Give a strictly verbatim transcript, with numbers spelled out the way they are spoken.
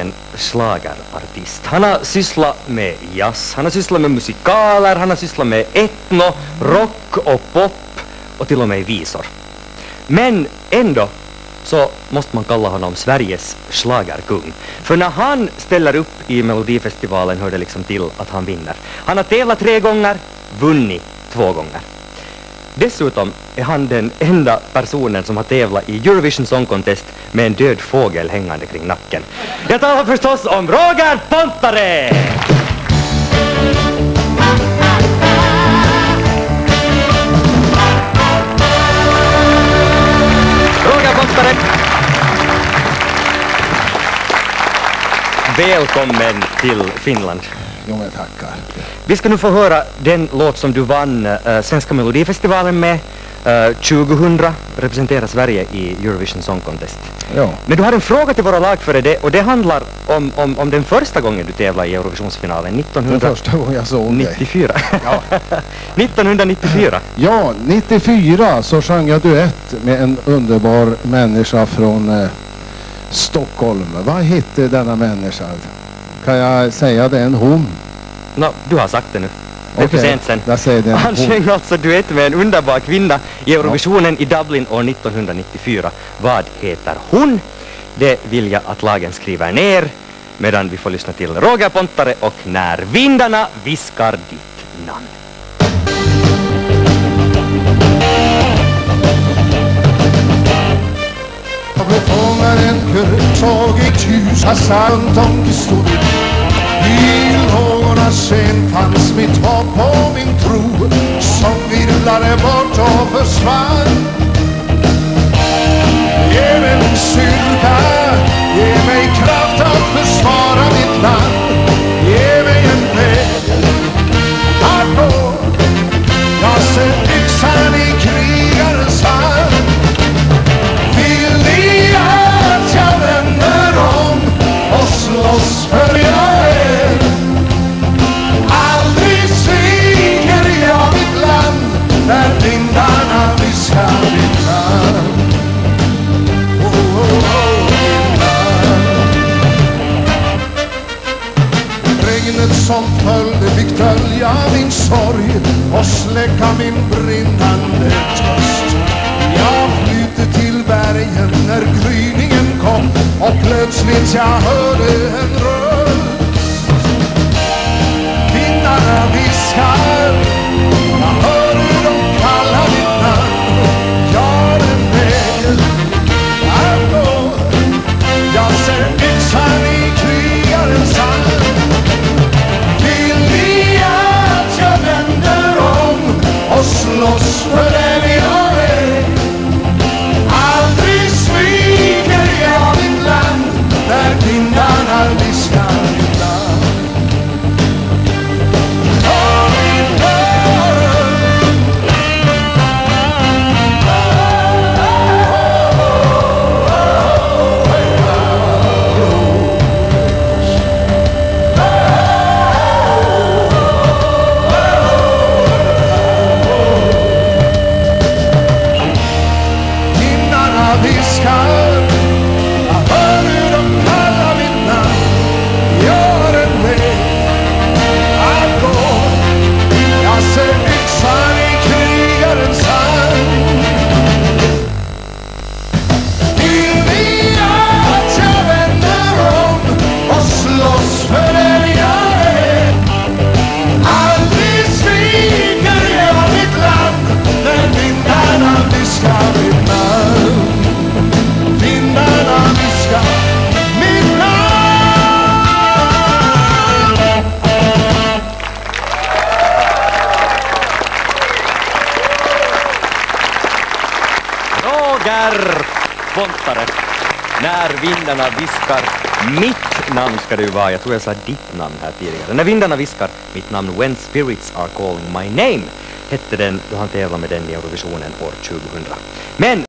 en schlagerartist. Han har sysslat med jazz, han har sysslat med musikaler, han har sysslat med etno, rock och pop och till och med visor. Men ändå så måste man kalla honom Sveriges schlagerkung. För när han ställer upp i Melodifestivalen hör det liksom till att han vinner. Han har tävlat tre gånger, vunnit två gånger. Dessutom är han den enda personen som har tävlat i Eurovision Song Contest med en död fågel hängande kring nacken. Jag talar förstås om Roger Pontare! Roger Pontare! Välkommen till Finland. Jo, men tackar. Vi ska nu få höra den låt som du vann äh, Svenska Melodifestivalen med äh, tjugohundra, representerar Sverige i Eurovision Song Contest. Ja. Men du har en fråga till våra lag för det, och det handlar om, om, om den första gången du tävlade i Eurovisionsfinalen, Den första gången jag såg dig. nittiofyra. Ja. nittonhundranittiofyra. Ja, nittiofyra så sjöng jag duett med en underbar människa från eh, Stockholm. Vad hette denna människa? Kan jag säga det? En hon? No, du har sagt det nu. Det är för Okej, sent sen. jag säger det. Han Hon. sjöng alltså duett med en underbar kvinna i Eurovisionen i Dublin år nittonhundranittiofyra. Vad heter hon? Det vill jag att lagen skriver ner medan vi får lyssna till Roger Pontare och När vindarna viskar ditt namn. Jag blev fångad en kör, tagit ljus, hassa runt om stod. I lågornas scen fanns mitt hopp och min tro som virvlade bort och försvann. Ge mig min styrka, ge mig kraft att försvara mitt land. Ge mig en väg att gå. Jag ser yxan i krigarens hand. Vill ni att jag vänder om och slåss för jag är? Aldrig sviker jag mitt land när vindarna viskar mitt namn. Oh, oh, oh, mitt namn. Regnet som följde fick dölja min sorg och släcka min brinnande törst. Jag flydde till bergen när gryningen kom och plötsligt jag hörde en röst. Vindarna viskar, jag hör hur de kallar mitt namn. Jag är en väg att gå. Jag ser yxan i krigarens hand. Vill ni att jag vänder om och slåss för den jag är? Aldrig sviker jag mitt land när vindarna viskar mitt namn. Oh, mitt namn. Vindarna viskar, jag hör hur de kallar mitt namn. Jag är en väg att gå. Jag ser yxan i krigarens hand. Vill ni att jag vänder om och slåss för den jag är? Aldrig sviker jag mitt land när vindarna viskar mitt namn. Vindarna viskar mitt namn. Roger Pontare. När vindarna viskar mitt namn ska det ju vara. Jag tror jag sa ditt namn här tidigare. När vindarna viskar mitt namn, When Spirits Are Calling My Name, hette den då han tävlade med den i Eurovisionen år tjugohundra. Men